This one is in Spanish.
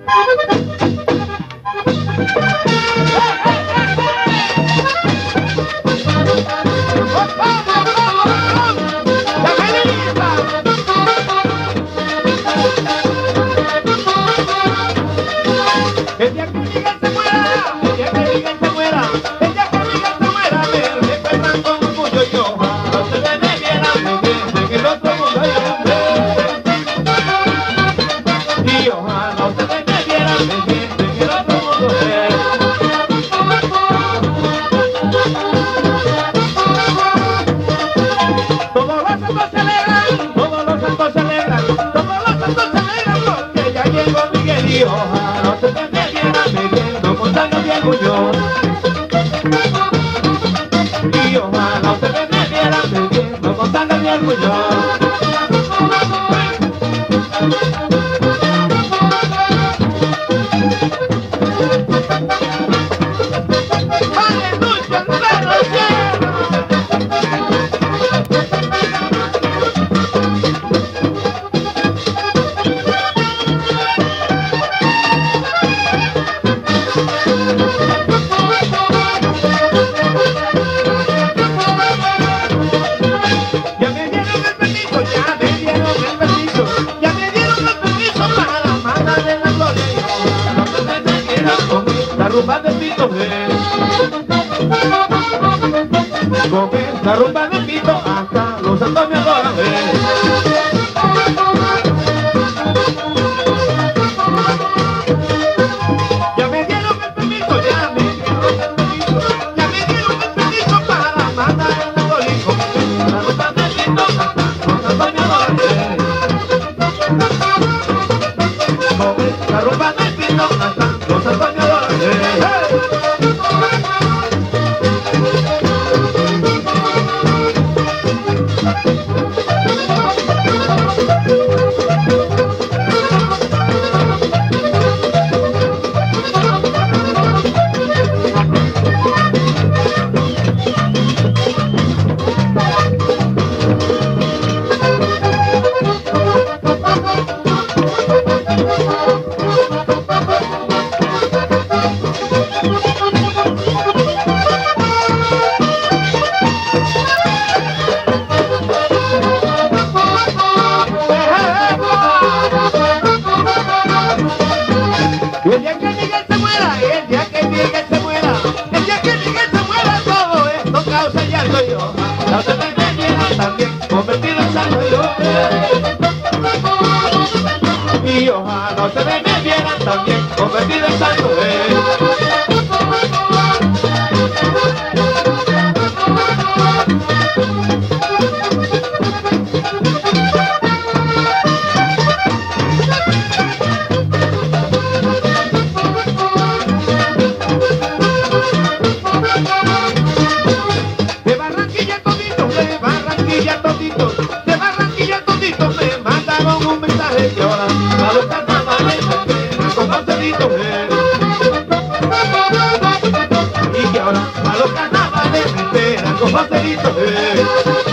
El día que Miguel se muera, el día que Miguel se muera, el día que Miguel se muera, me recuerdan con orgullo y ojalá ustedes me vieran viviendo en el otro mundo y hombre. Y ojalá ustedes me vieran viviendo en el otro mundo. Todos los santos se alegran, todos los santos se alegran, todos los santos se alegran porque ya llegó Miguel y ojalá ustedes me vieran viviendo montando mi orgullo. Y ojalá ustedes me vieran viviendo montando mi orgullo. ¡Aleluya, Alfredo Sierra! Ya me dieron el permiso, ya me dieron el permiso, ya me dieron el permiso para mandar en la gloria. No se me metieran con esta rumba de pito, con esta rumba de pito, hasta los santos me adoran, Ya me dieron el permiso, ya me dieron el permiso, ya me dieron el permiso para mandar en la gloria. Con esta rumba de pito, hasta los santos me adoran, con esta rumba de pito, hasta los santos me adoran, El día que Miguel se muera, el día que Miguel se muera, el día que Miguel se muera, todo esto causa llanto y yo. La otra vez me vieran también convertido en santo y yo. Y ojalá ustedes me vieran también convertido en santo. De Barranquilla toditos, de Barranquilla toditos, de Barranquilla toditos me mandaron un mensaje que ahora a los carnavales me esperan con pastelito, y que ahora a los carnavales me esperan con pastelito,